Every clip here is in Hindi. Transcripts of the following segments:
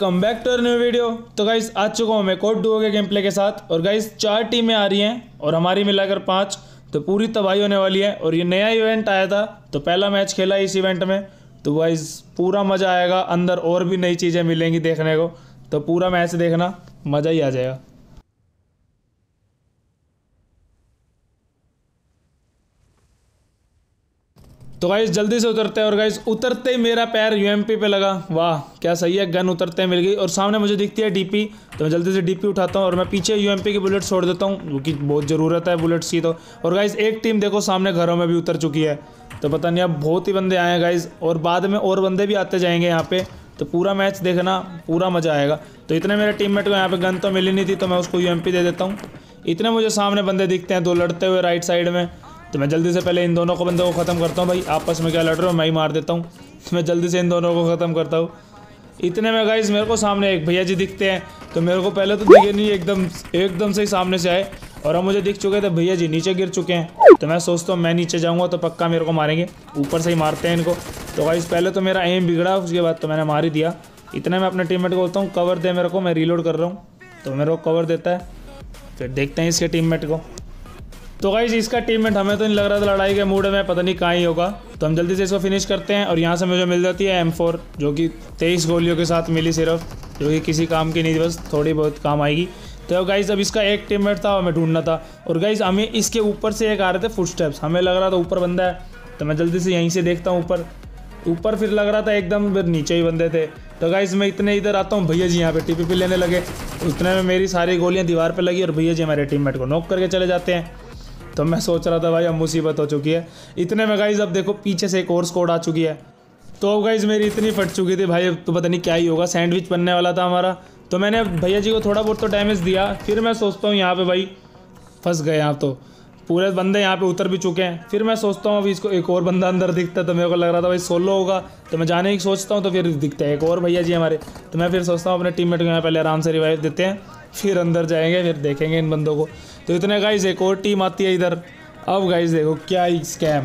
Welcome back to new video. तो गाइस आ चुका हूँ मैं कोड डुओ के गेम प्ले के साथ। और गाइस 4 टीमें आ रही हैं और हमारी मिलाकर 5, तो पूरी तबाही होने वाली है। और ये नया इवेंट आया था तो पहला मैच खेला इस इवेंट में, तो गाइस पूरा मज़ा आएगा। अंदर और भी नई चीज़ें मिलेंगी देखने को, तो पूरा मैच देखना, मज़ा ही आ जाएगा। तो गाइस जल्दी से उतरते हैं। और गाइस उतरते ही मेरा पैर यूएमपी पे लगा। वाह क्या सही है, गन उतरते ही मिल गई और सामने मुझे दिखती है डीपी। तो मैं जल्दी से डीपी उठाता हूँ और मैं पीछे यूएमपी की बुलेट छोड़ देता हूँ, क्योंकि बहुत ज़रूरत है बुलेट्स की। तो और गाइस एक टीम देखो सामने घरों में भी उतर चुकी है। तो पता नहीं अब बहुत ही बंदे आए हैं गाइस, और बाद में और बंदे भी आते जाएंगे यहाँ पे। तो पूरा मैच देखना, पूरा मज़ा आएगा। तो इतने मेरे टीममेट को यहाँ पे गन तो मिली नहीं थी, तो मैं उसको यूएमपी दे देता हूँ। इतने मुझे सामने बंदे दिखते हैं 2 लड़ते हुए राइट साइड में। तो मैं जल्दी से पहले इन दोनों को बंदों को ख़त्म करता हूँ। भाई आपस में क्या लड़ रहे हो, मैं ही मार देता हूँ। तो मैं जल्दी से इन दोनों को ख़त्म करता हूँ। इतने में गाइस मेरे को सामने एक भैया जी दिखते हैं। तो मेरे को पहले तो दिखे नहीं, एकदम से ही सामने से आए और अब मुझे दिख चुके थे भैया जी नीचे गिर चुके हैं। तो मैं सोचता हूँ मैं नीचे जाऊँगा तो पक्का मेरे को मारेंगे, ऊपर से ही मारते हैं इनको। तो गाइस पहले तो मेरा एम बिगड़ा, उसके बाद तो मैंने मार ही दिया। इतने में अपने टीममेट को बोलता हूँ कवर दे मेरे को, मैं रीलोड कर रहा हूँ। तो मेरे को कवर देता है। फिर देखते हैं इसके टीममेट को। तो गाइस इसका टीममेट हमें तो नहीं लग रहा था लड़ाई के मूड में, पता नहीं कहाँ ही होगा। तो हम जल्दी से इसको फिनिश करते हैं। और यहाँ से मुझे मिल जाती है M4, जो कि 23 गोलियों के साथ मिली सिर्फ, जो कि किसी काम की नहीं, बस थोड़ी बहुत काम आएगी। तो गाइस अब इसका एक टीममेट था, हमें ढूंढना था। और गाइस हमें इसके ऊपर से एक आ रहे थे फुटस्टेप्स, हमें लग रहा था ऊपर बंदा है। तो मैं जल्दी से यहीं से देखता हूँ ऊपर फिर लग रहा था एकदम फिर नीचे ही बंदे थे। तो गाइस मैं इतने इधर आता हूँ, भैया जी यहाँ पे टीपीपी लेने लगे। उतने में मेरी सारी गोलियाँ दीवार पे लगी और भैया जी हमारे टीममेट को नॉक करके चले जाते हैं। तो मैं सोच रहा था भाई अब मुसीबत हो चुकी है। इतने में गाइस अब देखो पीछे से एक और स्क्वाड आ चुकी है। तो अब गाइस मेरी इतनी फट चुकी थी भाई, अब तो पता नहीं क्या ही होगा, सैंडविच बनने वाला था हमारा। तो मैंने भैया जी को थोड़ा बहुत तो डैमेज दिया। फिर मैं सोचता हूँ यहाँ पे भाई फंस गए, यहाँ तो पूरे बंदे यहाँ पे उतर भी चुके हैं। फिर मैं सोचता हूँ अभी इसको एक और बंदा अंदर दिखता है, तो मेरे को लग रहा था भाई सोलो होगा। तो मैं जाने की सोचता हूँ, तो फिर दिखता है एक और भैया जी हमारे। तो मैं फिर सोचता हूँ अपने टीममेट को यहाँ पहले आराम से रिवाइव देते हैं, फिर अंदर जाएंगे, फिर देखेंगे इन बंदों को। तो इतने गाइस एक और टीम आती है इधर। अब गाइस देखो क्या ही स्कैम।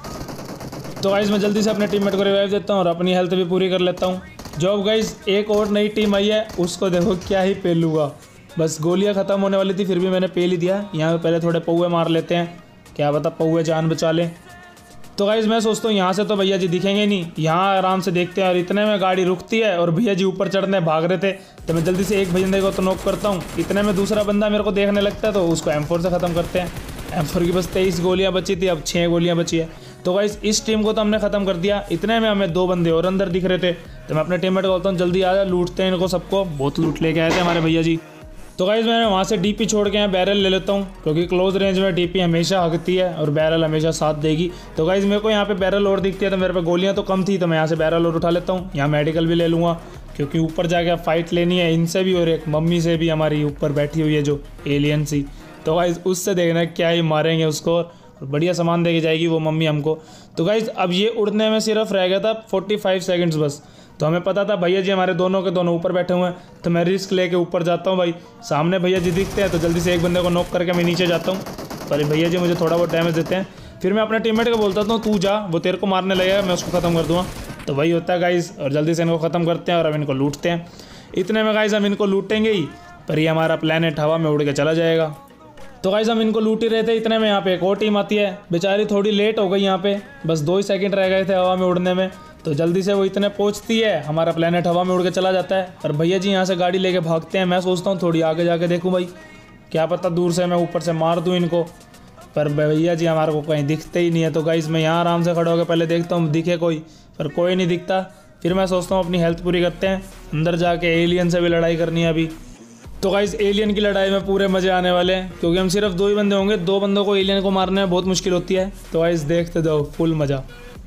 तो गाइस मैं जल्दी से अपने टीममेट को रिवाइव देता हूँ और अपनी हेल्थ भी पूरी कर लेता हूँ। जो अब गाइस एक और नई टीम आई है, उसको देखो क्या ही पेलूगा। बस गोलियाँ ख़त्म होने वाली थी, फिर भी मैंने पेल ही दिया। यहाँ पे पहले थोड़े पौवे मार लेते हैं, क्या पता पौवे जान बचा लें। तो गाइस मैं सोचता हूँ यहाँ से तो भैया जी दिखेंगे नहीं, यहाँ आराम से देखते हैं। और इतने में गाड़ी रुकती है और भैया जी ऊपर चढ़ने भाग रहे थे। तो मैं जल्दी से एक बंदे को तो नॉक करता हूँ। इतने में दूसरा बंदा मेरे को देखने लगता है, तो उसको M4 से ख़त्म करते हैं। M4 की बस 23 गोलियाँ बची थी, अब 6 गोलियाँ बची है। तो गाइस इस टीम को तो हमने ख़त्म कर दिया। इतने में हमें 2 बंदे और अंदर दिख रहे थे। तो मैं अपने टीममेट को बोलता हूँ जल्दी आ जा, लूटते हैं इनको सबको। बहुत लूट लेके आए थे हमारे भैया जी। तो गाइस मैंने वहाँ से डीपी छोड़ के यहाँ बैरल ले लेता हूँ, क्योंकि क्लोज रेंज में डीपी हमेशा हकती है और बैरल हमेशा साथ देगी। तो गाइस मेरे को यहाँ पे बैरल और दिखती है, तो मेरे पे गोलियाँ तो कम थी, तो मैं यहाँ से बैरल और उठा लेता हूँ। यहाँ मेडिकल भी ले लूँगा, क्योंकि ऊपर जाके फाइट लेनी है इनसे भी और एक मम्मी से भी, हमारी ऊपर बैठी हुई है जो एलियन सी। तो गाइस उससे देखना क्या ही मारेंगे उसको, और बढ़िया सामान देके जाएगी वो मम्मी हमको। तो गाइस अब ये उड़ने में सिर्फ रह गया था 45 सेकंड्स बस। तो हमें पता था भैया जी हमारे दोनों के दोनों ऊपर बैठे हुए हैं। तो मैं रिस्क लेके ऊपर जाता हूँ भाई। सामने भैया जी दिखते हैं, तो जल्दी से एक बंदे को नॉक करके मैं नीचे जाता हूँ। पर भैया जी मुझे थोड़ा बहुत डैमेज देते हैं। फिर मैं अपने टीममेट को बोलता हूँ तू जा, वो तेरे को मारने लगेगा, मैं उसको ख़त्म कर दूँगा। तो वही होता है गाइस, और जल्दी से इनको ख़त्म करते हैं और अब इनको लूटते हैं। इतने में गाइस हम इनको लूटेंगे ही, पर ये हमारा प्लेनेट हवा में उड़ के चला जाएगा। तो गाइस हम इनको लूट ही रहे थे, इतने में यहाँ पे एक और टीम आती है। बेचारी थोड़ी लेट हो गई, यहाँ पे बस 2 ही सेकंड रह गए थे हवा में उड़ने में। तो जल्दी से वो इतने पहुँचती है, हमारा प्लेनेट हवा में उड़ के चला जाता है। और भैया जी यहाँ से गाड़ी लेके भागते हैं। मैं सोचता हूँ थोड़ी आगे जाके देखूँ भाई, क्या पता दूर से मैं ऊपर से मार दूँ इनको। पर भैया जी हमारे को कहीं दिखते ही नहीं है। तो गाइस मैं यहाँ आराम से खड़ा होकर पहले देखता हूँ दिखे कोई, पर कोई नहीं दिखता। फिर मैं सोचता हूँ अपनी हेल्थ पूरी करते हैं, अंदर जाके एलियन से भी लड़ाई करनी है अभी। तो गाइस एलियन की लड़ाई में पूरे मज़े आने वाले हैं, क्योंकि हम सिर्फ 2 ही बंदे होंगे। 2 बंदों को एलियन को मारने में बहुत मुश्किल होती है। तो गाइस देखते जाओ, फुल मज़ा।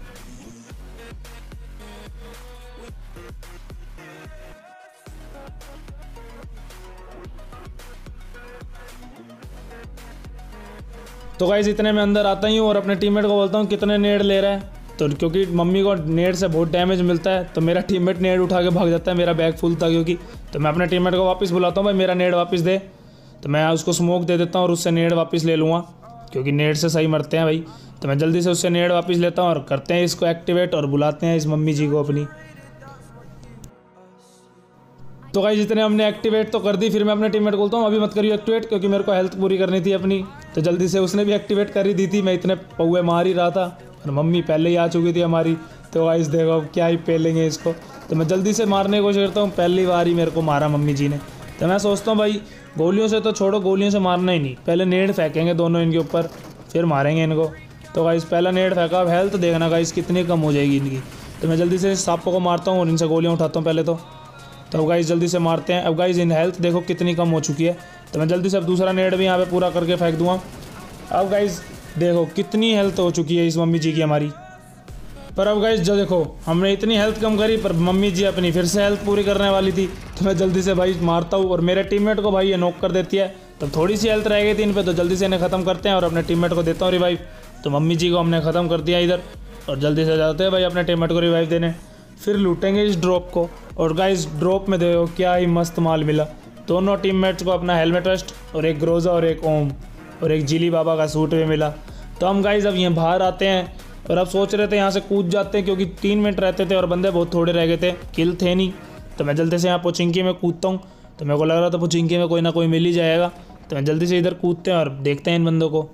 तो गाइस इतने में अंदर आता ही हूँ और अपने टीममेट को बोलता हूँ कितने नेड ले रहा है। तो क्योंकि मम्मी को नेड से बहुत डैमेज मिलता है, तो मेरा टीममेट नेड उठा के भाग जाता है। मेरा बैग फुल था क्योंकि। तो मैं अपने टीममेट को वापस बुलाता हूँ, भाई मेरा नेड वापस दे। तो मैं उसको स्मोक दे देता हूँ और उससे नेड वापस ले लूँगा, क्योंकि नेड से सही मरते हैं भाई। तो मैं जल्दी से उससे नेड वापस लेता हूँ और करते हैं इसको एक्टिवेट और बुलाते हैं इस मम्मी जी को अपनी। तो गाइस जितने हमने एक्टिवेट तो कर दी, फिर मैं अपने टीममेट को बोलता हूँ अभी मत करियो एक्टिवेट, क्योंकि मेरे को हेल्थ पूरी करनी थी अपनी। तो जल्दी से उसने भी एक्टिवेट कर ही दी थी, मैं इतने पौए मार ही रहा था और मम्मी पहले ही आ चुकी थी हमारी। तो गाइस देखो अब क्या ही पेलेंगे इसको, तो मैं जल्दी से मारने की कोशिश करता हूँ। पहली बार ही मेरे को मारा मम्मी जी ने। तो मैं सोचता हूँ भाई गोलियों से तो छोड़ो, गोलियों से मारना ही नहीं, पहले नेड फेंकेंगे दोनों इनके ऊपर, फिर मारेंगे इनको। तो गाइस पहला नेड फेंका, अब हेल्थ देखना गाइस कितनी कम हो जाएगी इनकी। तो मैं जल्दी से सांपों को मारता हूँ और इनसे गोलियाँ उठाता हूँ पहले तो गाइस जल्दी से मारते हैं। अब गाइस इन हेल्थ देखो कितनी कम हो चुकी है। तो मैं जल्दी से अब दूसरा नेड भी यहाँ पे पूरा करके फेंक दूँगा। अब गाइस देखो कितनी हेल्थ हो चुकी है इस मम्मी जी की हमारी। पर अब गाइस जो देखो हमने इतनी हेल्थ कम करी, पर मम्मी जी अपनी फिर से हेल्थ पूरी करने वाली थी। तो मैं जल्दी से भाई मारता हूँ और मेरे टीममेट को भाई ये नॉक कर देती है। तो थोड़ी सी हेल्थ रह गई थी इन पर, तो जल्दी से इन्हें ख़त्म करते हैं और अपने टीममेट को देता हूँ रिवाइव। तो मम्मी जी को हमने ख़त्म कर दिया इधर, और जल्दी से जाते हैं भाई अपने टीममेट को रिवाइव देने। फिर लूटेंगे इस ड्रॉप को। और गाइस ड्रॉप में देखो क्या ही मस्त माल मिला। दोनों टीममेट्स को अपना हेलमेट वेस्ट और एक ग्रोजा और एक ओम और एक जिली बाबा का सूट भी मिला। तो हम गाइस अब यहाँ बाहर आते हैं और अब सोच रहे थे यहाँ से कूद जाते हैं, क्योंकि 3 मिनट रहते थे और बंदे बहुत थोड़े रह गए थे, किल थे नहीं। तो मैं जल्दी से यहाँ पोचिंकी में कूदता हूँ। तो मेरे को लग रहा था पोचिंकी में कोई ना कोई मिल ही जाएगा। तो मैं जल्दी से इधर कूदते हैं और देखते हैं इन बंदों को।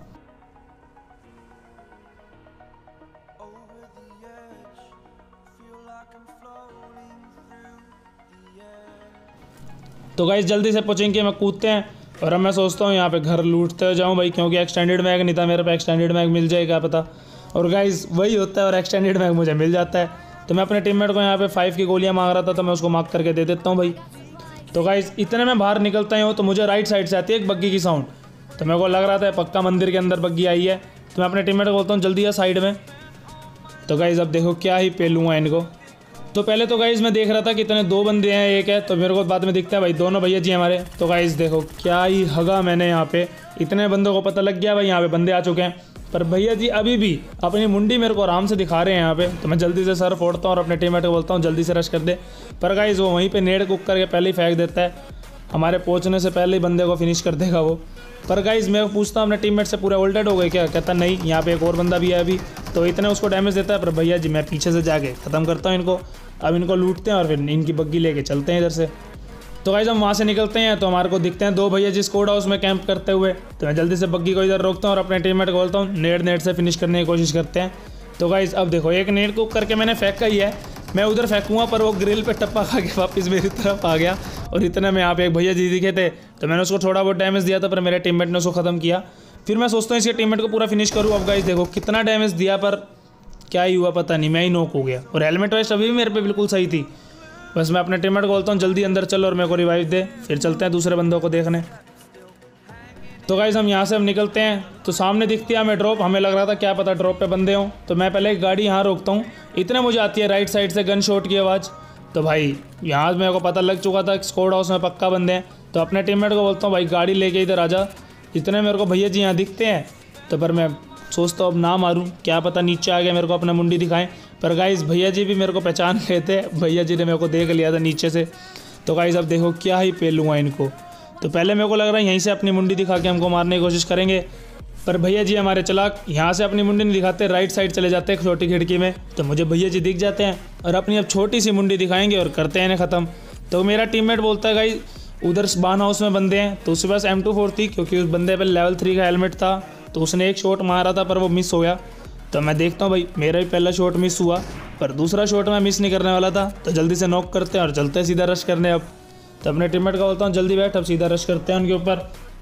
तो गाइस जल्दी से पोचिंकी में कूदते हैं और अब मैं सोचता हूँ यहाँ पे घर लूटते जाऊँ भाई, क्योंकि एक्सटेंडेड मैग नहीं था मेरे पे, एक्सटेंडेड मैग मिल जाए क्या पता। और गाइस वही होता है और एक्सटेंडेड मैग मुझे मिल जाता है। तो मैं अपने टीममेट को यहाँ पे 5 की गोलियाँ मांग रहा था, तो मैं उसको मार्क करके दे देता हूँ भाई। तो गाइस इतने में बाहर निकलता ही हूँ तो मुझे राइट साइड से आती है एक बग्गी की साउंड। तो मेरे को लग रहा था पक्का मंदिर के अंदर बग्गी आई है। तो मैं अपने टीममेट को बोलता हूँ जल्दी आ साइड में। तो गाइस अब देखो क्या ही पेलूँगा इनको। तो पहले तो गाइस मैं देख रहा था कि इतने 2 बंदे हैं एक है, तो मेरे को बाद में दिखता है भाई दोनों भैया जी हमारे। तो गाइस देखो क्या ही हगा मैंने यहाँ पे, इतने बंदों को पता लग गया भाई यहाँ पे बंदे आ चुके हैं। पर भैया जी अभी भी अपनी मुंडी मेरे को आराम से दिखा रहे हैं यहाँ पे। तो मैं जल्दी से सर फोड़ता हूँ और अपने टीममेट को बोलता हूँ जल्दी से रश कर दे। पर गाइस वो वहीं पे नेड कुक करके पहले ही फेंक देता है, हमारे पहुँचने से पहले ही बंदे को फिनिश कर देगा वो। पर गाइस मैं पूछता हूँ अपने टीममेट से पूरे ओल्टेड हो गए क्या, कहता नहीं यहाँ पे एक और बंदा भी है अभी। तो इतने उसको डैमेज देता है। पर भैया जी मैं पीछे से जाके ख़त्म करता हूँ इनको। अब इनको लूटते हैं और फिर इनकी बग्गी लेके चलते हैं इधर से। तो गाइस हम वहाँ से निकलते हैं तो हमारे को दिखते हैं 2 भैया जी स्क्वाड हाउस में कैंप करते हुए। तो मैं जल्दी से बग्गी को इधर रोकता हूँ और अपने टीममेट को बोलता हूँ नेट से फिनिश करने की कोशिश करते हैं। तो गाइस अब देखो एक नेट को करके मैंने फेंका ही है, मैं उधर फेंकूँगा पर वो ग्रिल पे टप्पा खा के वापस मेरी तरफ आ गया। और इतने में यहाँ पे एक भैया जी दिखे थे, तो मैंने उसको थोड़ा बहुत डैमेज दिया था, पर मेरे टीममेट ने उसको ख़त्म किया। फिर मैं सोचता हूँ इसके टीममेट को पूरा फिनिश करूँ। अब गाइस देखो कितना डैमेज दिया, पर क्या ही हुआ पता नहीं, मैं ही नॉक हो गया। और हेलमेट वेस्ट अभी भी मेरे पे बिल्कुल सही थी। बस मैं अपने टीममेट को बोलता हूँ जल्दी अंदर चलो और मेरे को रिवाइव दे, फिर चलते हैं दूसरे बंदों को देखने। तो गाइस हम यहाँ से अब निकलते हैं तो सामने दिखती है हमें ड्रॉप। हमें लग रहा था क्या पता ड्रॉप पे बंदे हों। तो मैं पहले एक गाड़ी यहाँ रोकता हूँ, इतने मुझे आती है राइट साइड से गन शॉट की आवाज़। तो भाई यहाँ मेरे को पता लग चुका था स्क्वाड हाउस में पक्का बंदे हैं। तो अपने टीममेट को बोलता हूँ भाई गाड़ी लेके इधर आ जा। इतने मेरे को भैया जी यहाँ दिखते हैं, तो पर मैं सोचता हूँ अब ना मारूँ, क्या पता नीचे आ गया मेरे को अपना मुंडी दिखाएं। पर गाइस भैया जी भी मेरे को पहचान गए थे, भैया जी ने मेरे को देख लिया था नीचे से। तो गाइस अब देखो क्या ही पेलूँगा इनको। तो पहले मेरे को लग रहा है यहीं से अपनी मुंडी दिखा के हमको मारने की कोशिश करेंगे, पर भैया जी हमारे चालाक यहाँ से अपनी मुंडी नहीं दिखाते, राइट साइड चले जाते हैं छोटी खिड़की में। तो मुझे भैया जी दिख जाते हैं और अपनी अब छोटी सी मुंडी दिखाएंगे और करते हैं इन्हें ख़त्म। तो मेरा टीममेट बोलता है गाइस उधर बान हाउस में बंदे हैं। तो उसके पास M24 थी, क्योंकि उस बंदे पर लेवल 3 का हेलमेट था। तो उसने एक शॉट मारा था पर वो मिस हो गया। तो मैं देखता हूँ भाई मेरा भी पहला शॉट मिस हुआ, पर दूसरा शॉट मैं मिस नहीं करने वाला था। तो जल्दी से नॉक करते हैं और चलते हैं सीधा रश करने। अब तो अपने टीममेट का बोलता हूँ जल्दी बैठ, अब सीधा रश करते हैं उनके ऊपर।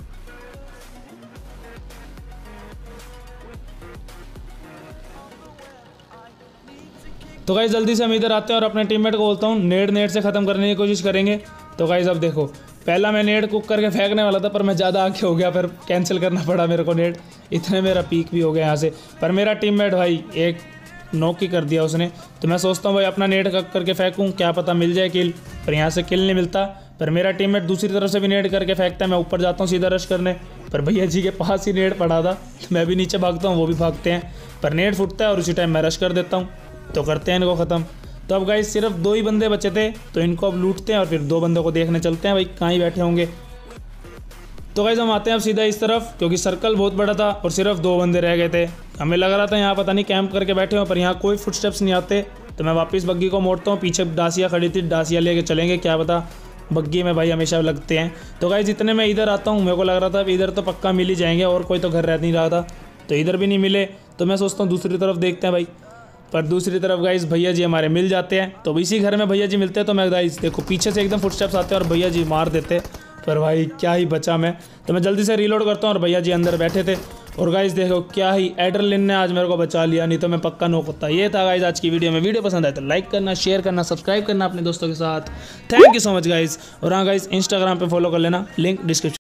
तो गाइस जल्दी से हम इधर आते हैं और अपने टीममेट को बोलता हूँ नेट से ख़त्म करने की कोशिश करेंगे। तो गाइस अब देखो पहला मैं नेट कुक करके फेंकने वाला था, पर मैं ज़्यादा आगे हो गया, फिर कैंसिल करना पड़ा मेरे को नेट। इतने मेरा पीक भी हो गया यहाँ से। पर मेरा टीममेट भाई एक नॉक ही कर दिया उसने। तो मैं सोचता हूँ भाई अपना नेट कक करके फेंकूँ, क्या पता मिल जाए किल, पर यहाँ से किल नहीं मिलता। पर मेरा टीममेट दूसरी तरफ से भी नेट करके फेंकता है। मैं ऊपर जाता हूँ सीधा रश करने, पर भैया जी के पास ही नेट पड़ा था। तो मैं भी नीचे भागता हूँ, वो भी भागते हैं, पर नेट फुटता है और उसी टाइम मैं रश कर देता हूँ। तो करते हैं इनको ख़त्म। तो अब गाइस सिर्फ 2 ही बंदे बचे थे, तो इनको अब लूटते हैं और फिर 2 बंदों को देखने चलते हैं भाई कहाँ ही बैठे होंगे। तो गाइस हम आते हैं अब सीधा इस तरफ, क्योंकि सर्कल बहुत बड़ा था और सिर्फ 2 बंदे रह गए थे। हमें लग रहा था यहाँ पता नहीं कैंप करके बैठे हो, पर यहाँ कोई फुटस्टेप्स नहीं आते। तो मैं वापस बग्गी को मोड़ता हूँ, पीछे डासिया खड़ी थी, डासिया लेके चलेंगे, क्या पता बग्गी में भाई हमेशा लगते हैं। तो गाइस इतने में इधर आता हूँ, मेरे को लग रहा था इधर तो पक्का मिल ही जाएंगे और कोई तो घर रह नहीं रहा था, तो इधर भी नहीं मिले। तो मैं सोचता हूँ दूसरी तरफ देखते हैं भाई, पर दूसरी तरफ गाइस भैया जी हमारे मिल जाते हैं। तो इसी घर में भैया जी मिलते हैं। तो मैं गाइस देखो पीछे से एकदम फुटस्टेप्स आते हैं और भैया जी मार देते, पर भाई क्या ही बचा मैं। तो मैं जल्दी से रीलोड करता हूँ और भैया जी अंदर बैठे थे। और गाइस देखो क्या ही एड्रेनलिन ने आज मेरे को बचा लिया, नहीं तो मैं पक्का नॉक होता। ये था गाइस आज की वीडियो में। वीडियो पसंद आए तो लाइक करना, शेयर करना, सब्सक्राइब करना अपने दोस्तों के साथ। Thank you so much guys. और हाँ गाइस इंस्टाग्राम पे फॉलो कर लेना, लिंक डिस्क्रिप्शन।